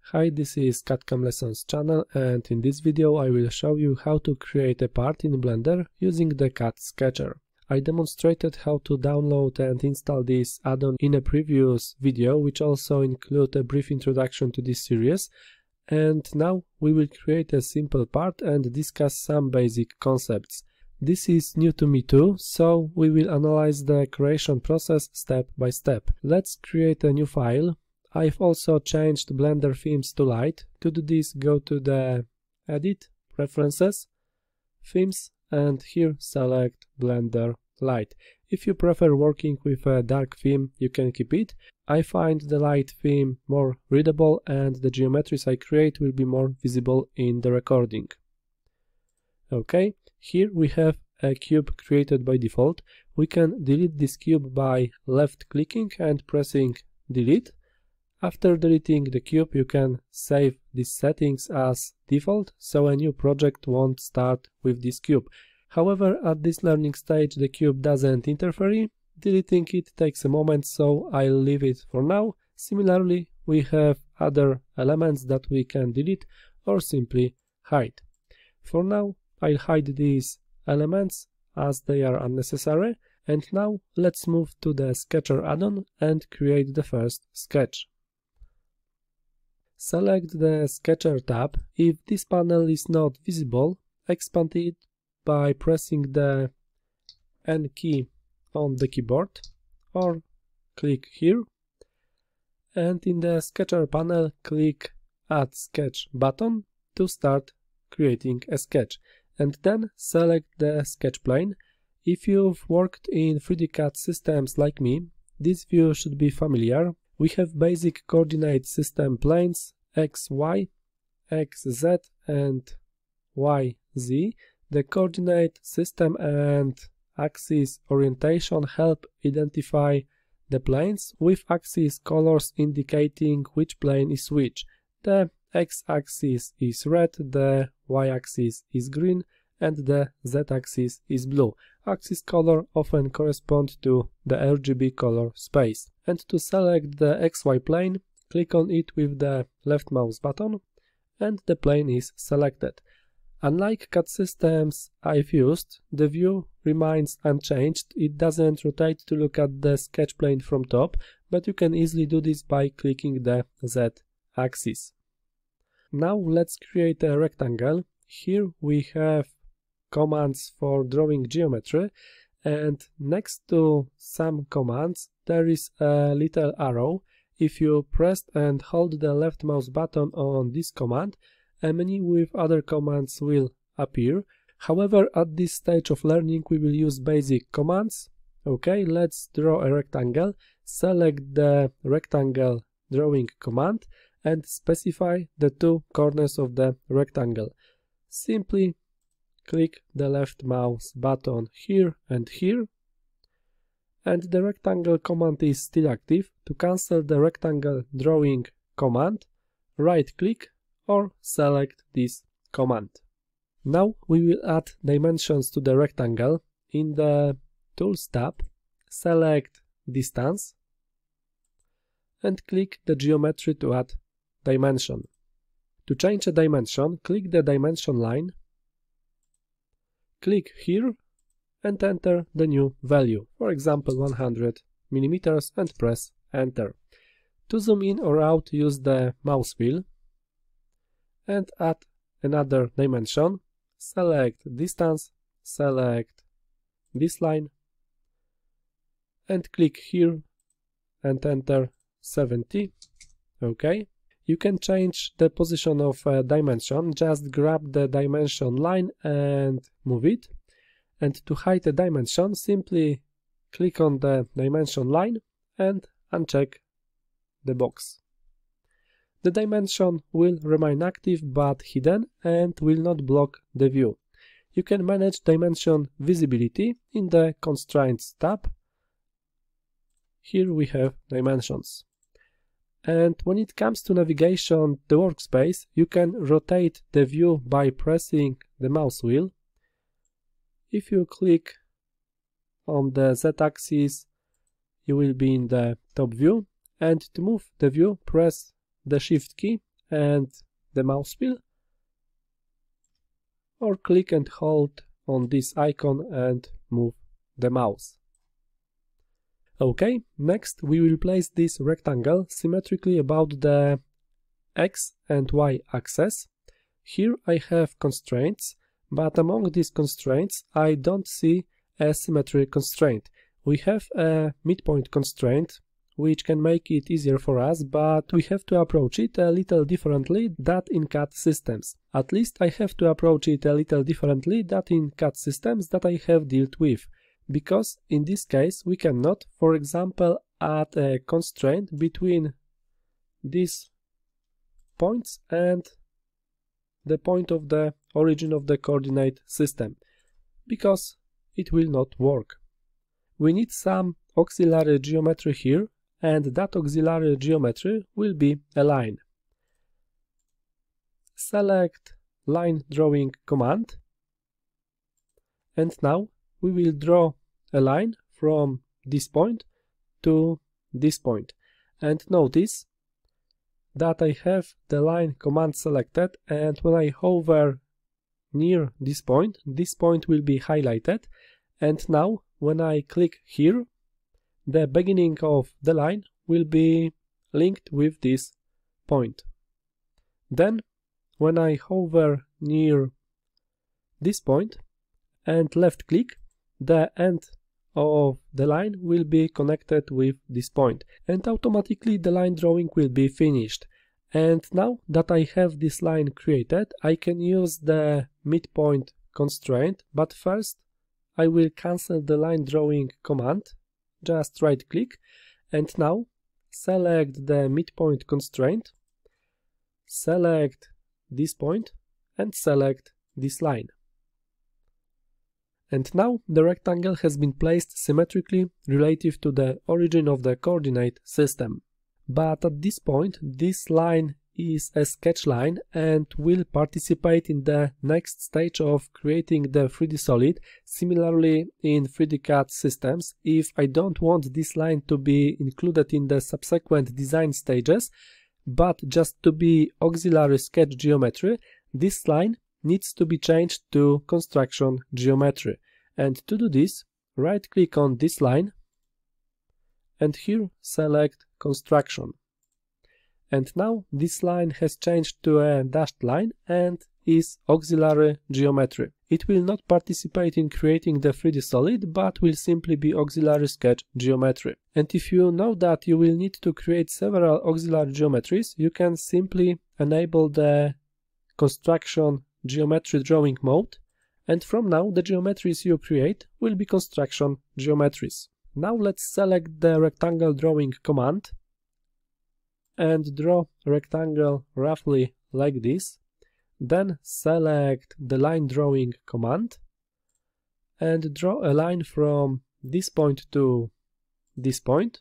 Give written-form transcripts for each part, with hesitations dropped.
Hi, this is CAD/CAM Lessons channel, and in this video I will show you how to create a part in Blender using the CAD Sketcher. I demonstrated how to download and install this add-on in a previous video, which also include a brief introduction to this series, and now we will create a simple part and discuss some basic concepts. This is new to me too, so we will analyze the creation process step by step. Let's create a new file. I've also changed Blender themes to light. To do this, go to the Edit, Preferences, Themes, and here select Blender Light. If you prefer working with a dark theme, you can keep it. I find the light theme more readable and the geometries I create will be more visible in the recording. Okay, here we have a cube created by default. We can delete this cube by left-clicking and pressing Delete. After deleting the cube, you can save these settings as default, so a new project won't start with this cube. However, at this learning stage, the cube doesn't interfere. Deleting it takes a moment, so I'll leave it for now. Similarly, we have other elements that we can delete or simply hide. For now, I'll hide these elements as they are unnecessary. And now let's move to the Sketcher add-on and create the first sketch. Select the Sketcher tab. If this panel is not visible, expand it by pressing the N key on the keyboard or click here. And in the Sketcher panel, click Add Sketch button to start creating a sketch. And then select the sketch plane. If you've worked in 3D CAD systems like me, this view should be familiar. We have basic coordinate system planes X, Y, X, Z and Y, Z. The coordinate system and axis orientation help identify the planes, with axis colors indicating which plane is which. The X-axis is red, the Y-axis is green, and the Z-axis is blue. Axis color often correspond to the RGB color space. And to select the XY plane, click on it with the left mouse button, and the plane is selected. Unlike CAD systems I've used, the view remains unchanged. It doesn't rotate to look at the sketch plane from top, but you can easily do this by clicking the Z-axis. Now let's create a rectangle. Here we have commands for drawing geometry, and next to some commands there is a little arrow. If you press and hold the left mouse button on this command, a menu with other commands will appear. However, at this stage of learning we will use basic commands. Okay, let's draw a rectangle. Select the rectangle drawing command and specify the two corners of the rectangle. Simply click the left mouse button here and here, and the rectangle command is still active. To cancel the rectangle drawing command, right click or select this command. Now we will add dimensions to the rectangle. In the Tools tab, select Distance and click the geometry to add dimension. To change a dimension, click the dimension line, click here and enter the new value, for example 100 mm, and press enter. To zoom in or out, use the mouse wheel and add another dimension. Select distance, select this line and click here and enter 70. Okay. You can change the position of a dimension. Just grab the dimension line and move it. And to hide a dimension, simply click on the dimension line and uncheck the box. The dimension will remain active but hidden and will not block the view. You can manage dimension visibility in the Constraints tab. Here we have dimensions. And when it comes to navigation, the workspace, you can rotate the view by pressing the mouse wheel. If you click on the Z-axis, you will be in the top view, and to move the view, press the Shift key and the mouse wheel, or click and hold on this icon and move the mouse. Okay, next we will place this rectangle symmetrically about the X and Y axis. Here I have constraints, but among these constraints I don't see a symmetry constraint. We have a midpoint constraint, which can make it easier for us, but we have to approach it a little differently than in CAD systems. At least I have to approach it a little differently than in CAD systems that I have dealt with, because in this case we cannot, for example, add a constraint between these points and the point of the origin of the coordinate system, because it will not work. We need some auxiliary geometry here, and that auxiliary geometry will be a line. Select line drawing command, and now we will draw a line from this point to this point. And notice that I have the line command selected, and when I hover near this point will be highlighted, and now when I click here, the beginning of the line will be linked with this point. Then, when I hover near this point and left click, the end of the line will be connected with this point, and automatically the line drawing will be finished. And now that I have this line created, I can use the midpoint constraint, but first I will cancel the line drawing command. Just right click, and now select the midpoint constraint, select this point and select this line. And now the rectangle has been placed symmetrically relative to the origin of the coordinate system. But at this point this line is a sketch line and will participate in the next stage of creating the 3D solid. Similarly, in 3D CAD systems, if I don't want this line to be included in the subsequent design stages, but just to be auxiliary sketch geometry, this line needs to be changed to construction geometry. And to do this, right click on this line and here select construction. And now this line has changed to a dashed line and is auxiliary geometry. It will not participate in creating the 3D solid, but will simply be auxiliary sketch geometry. And if you know that you will need to create several auxiliary geometries, you can simply enable the construction geometry drawing mode, and from now the geometries you create will be construction geometries. Now let's select the rectangle drawing command and draw a rectangle roughly like this. Then select the line drawing command and draw a line from this point to this point.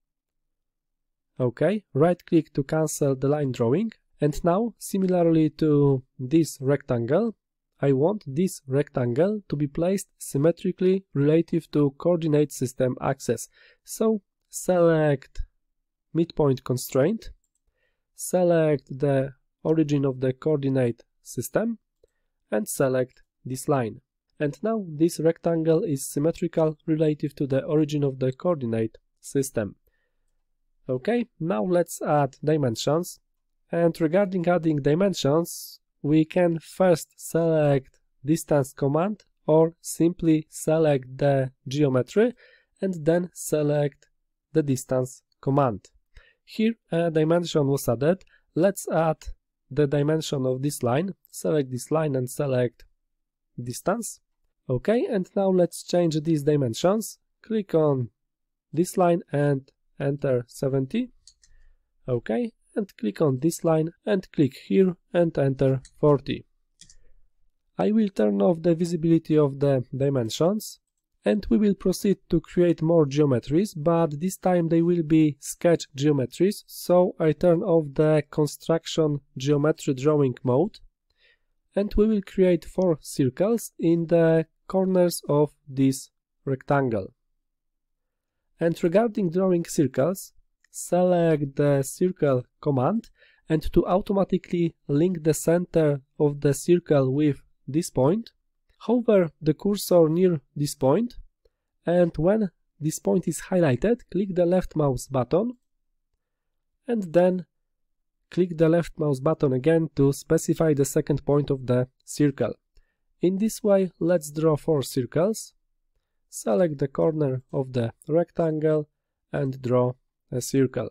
Okay, right click to cancel the line drawing, and now similarly to this rectangle, I want this rectangle to be placed symmetrically relative to coordinate system axis. So select midpoint constraint, select the origin of the coordinate system and select this line. And now this rectangle is symmetrical relative to the origin of the coordinate system. Okay, now let's add dimensions. And regarding adding dimensions, we can first select distance command or simply select the geometry and then select the distance command. Here a dimension was added. Let's add the dimension of this line. Select this line and select distance. Okay, and now let's change these dimensions. Click on this line and enter 70. Okay, and click on this line and click here and enter 40. I will turn off the visibility of the dimensions and we will proceed to create more geometries, but this time they will be sketch geometries, so I turn off the construction geometry drawing mode and we will create 4 circles in the corners of this rectangle. And regarding drawing circles, select the circle command and to automatically link the center of the circle with this point, hover the cursor near this point, and when this point is highlighted, click the left mouse button, and then click the left mouse button again to specify the second point of the circle. In this way, let's draw 4 circles. Select the corner of the rectangle and draw a circle.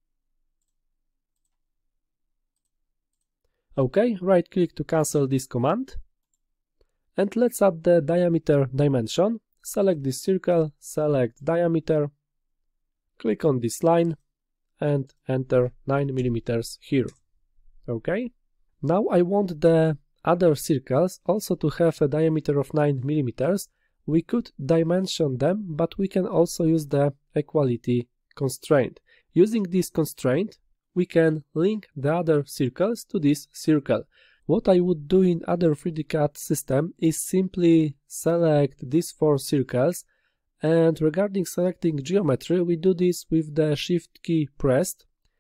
OK, right click to cancel this command. And let's add the diameter dimension. Select this circle, select diameter, click on this line and enter 9 mm here. OK. Now I want the other circles also to have a diameter of 9 mm. We could dimension them, but we can also use the equality constraint. Using this constraint, we can link the other circles to this circle. What I would do in other 3D CAD system is simply select these 4 circles, and regarding selecting geometry, we do this with the Shift key pressed.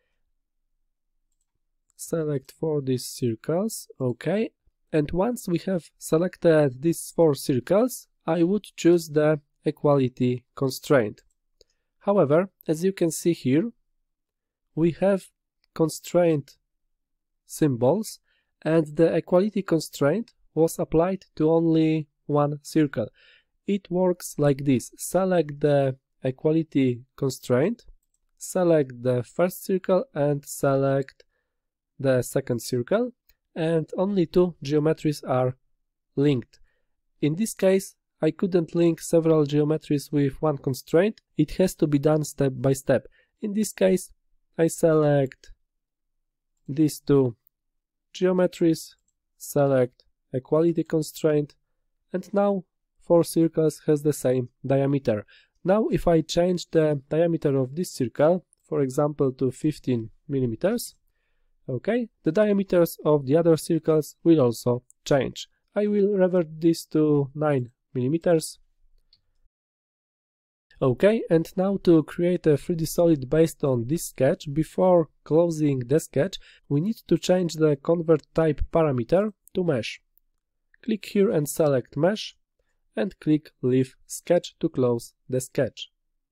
Select 4 these circles, OK. And once we have selected these 4 circles, I would choose the equality constraint. However, as you can see here, we have constraint symbols, and the equality constraint was applied to only one circle. It works like this. Select the equality constraint, select the first circle and select the second circle, and only 2 geometries are linked. In this case, I couldn't link several geometries with one constraint. It has to be done step by step. In this case, I select these 2 geometries, select equality constraint, and now 4 circles has the same diameter. Now if I change the diameter of this circle, for example to 15 mm, okay, the diameters of the other circles will also change. I will revert this to 9 mm. Okay, and now to create a 3D solid based on this sketch, before closing the sketch, we need to change the convert type parameter to mesh. Click here and select mesh, and click leave sketch to close the sketch.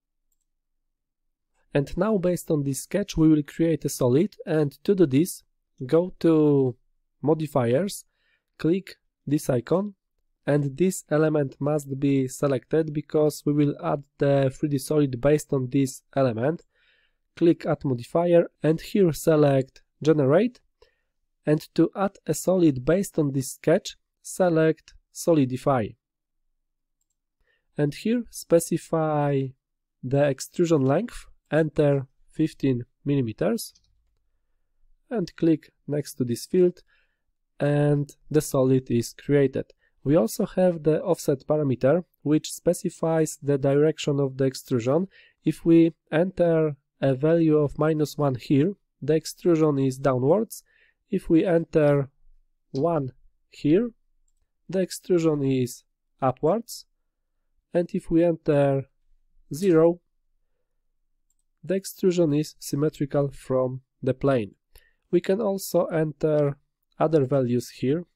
And now based on this sketch we will create a solid, and to do this, go to modifiers, click this icon, and this element must be selected because we will add the 3D solid based on this element. Click add modifier and here select generate, and to add a solid based on this sketch, select solidify. And here specify the extrusion length, enter 15 mm, and click next to this field, and the solid is created. We also have the offset parameter, which specifies the direction of the extrusion. If we enter a value of -1 here, the extrusion is downwards. If we enter 1 here, the extrusion is upwards. And if we enter 0, the extrusion is symmetrical from the plane. We can also enter other values here,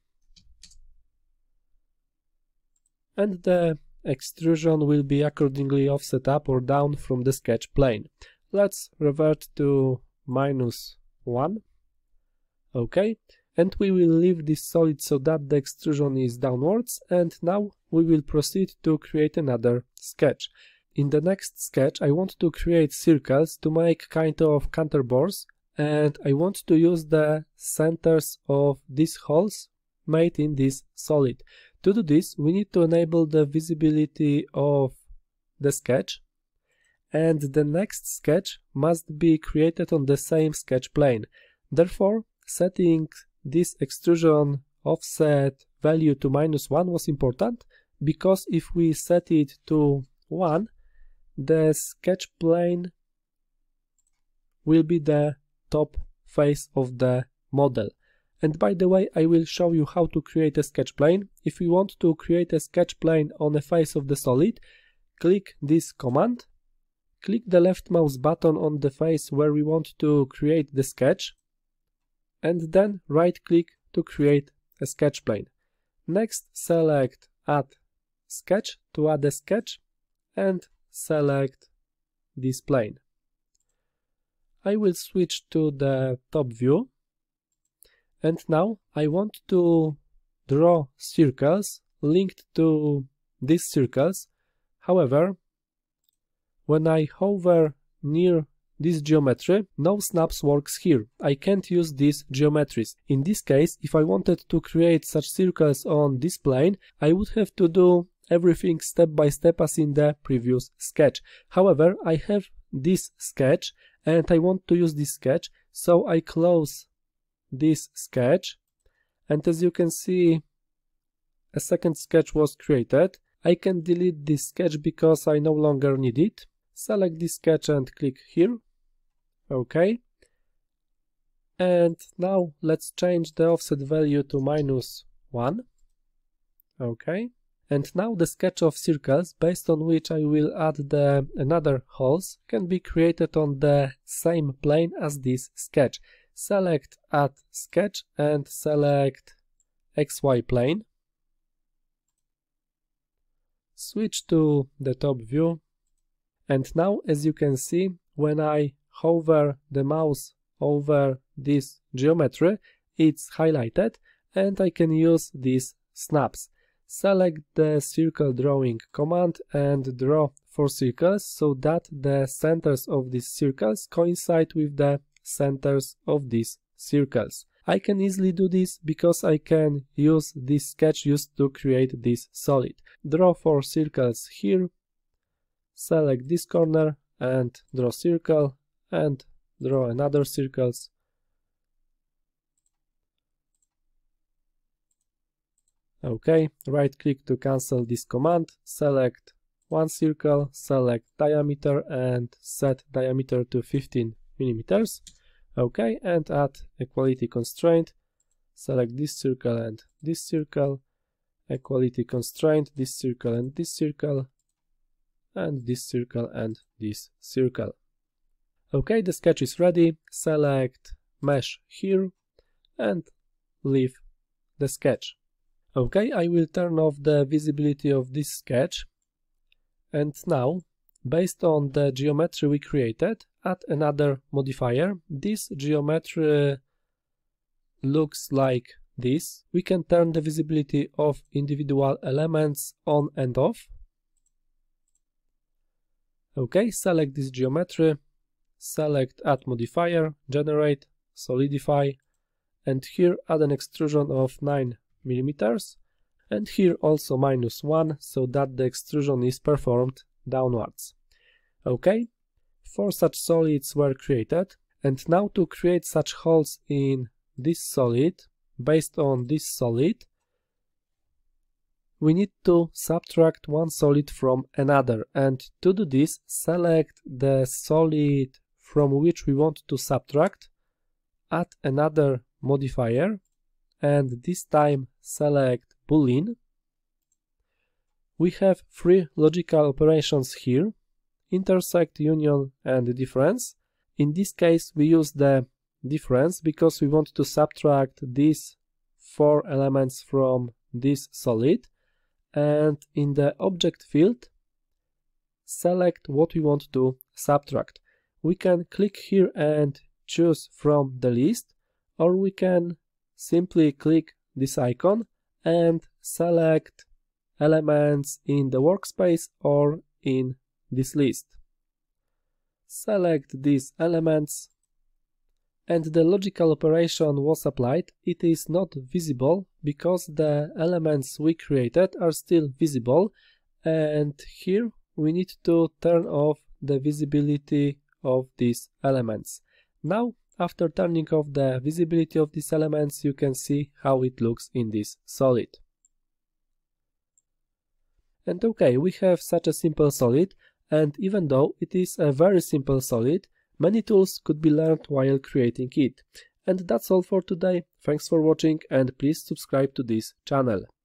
and the extrusion will be accordingly offset up or down from the sketch plane. Let's revert to -1. OK, and we will leave this solid so that the extrusion is downwards, and now we will proceed to create another sketch. In the next sketch I want to create circles to make kind of counterbores, and I want to use the centers of these holes made in this solid. To do this, we need to enable the visibility of the sketch, and the next sketch must be created on the same sketch plane. Therefore, setting this extrusion offset value to -1 was important, because if we set it to 1, the sketch plane will be the top face of the model. And by the way, I will show you how to create a sketch plane. If you want to create a sketch plane on the face of the solid, click this command, click the left mouse button on the face where we want to create the sketch, and then right-click to create a sketch plane. Next, select Add Sketch to add a sketch and select this plane. I will switch to the top view, and now I want to draw circles linked to these circles. However, when I hover near this geometry, no snaps works here. I can't use these geometries. In this case, if I wanted to create such circles on this plane, I would have to do everything step by step as in the previous sketch. However, I have this sketch and I want to use this sketch, so I close this sketch, and as you can see, a second sketch was created. I can delete this sketch because I no longer need it. Select this sketch and click here. OK. And now let's change the offset value to -1. OK. And now the sketch of circles, based on which I will add the another holes, can be created on the same plane as this sketch. Select Add Sketch and select XY plane. Switch to the top view, and now as you can see, when I hover the mouse over this geometry, it's highlighted and I can use these snaps. Select the circle drawing command and draw 4 circles so that the centers of these circles coincide with the centers of these circles. I can easily do this because I can use this sketch used to create this solid. Draw 4 circles here, select this corner and draw circle, and draw another circles. OK, right click to cancel this command, select one circle, select diameter and set diameter to 15 millimeters. OK, and add equality constraint, select this circle and this circle, equality constraint, this circle and this circle, and this circle and this circle. OK, the sketch is ready. Select mesh here and leave the sketch. OK, I will turn off the visibility of this sketch, and now, based on the geometry we created, add another modifier. This geometry looks like this. We can turn the visibility of individual elements on and off. OK, select this geometry, select Add Modifier, Generate, Solidify, and here add an extrusion of 9 millimeters, and here also -1, so that the extrusion is performed downwards. OK, 4 such solids were created, and now to create such holes in this solid, based on this solid, we need to subtract one solid from another, and to do this, select the solid from which we want to subtract, add another modifier, and this time select Boolean. We have 3 logical operations here: intersect, union, and difference. In this case, we use the difference because we want to subtract these 4 elements from this solid, and in the object field, select what we want to subtract. We can click here and choose from the list, or we can simply click this icon and select elements in the workspace or in this list. Select these elements, and the logical operation was applied. It is not visible because the elements we created are still visible, and here we need to turn off the visibility of these elements. Now, after turning off the visibility of these elements, you can see how it looks in this solid. And OK, we have such a simple solid, and even though it is a very simple solid, many tools could be learned while creating it. And that's all for today. Thanks for watching, and please subscribe to this channel.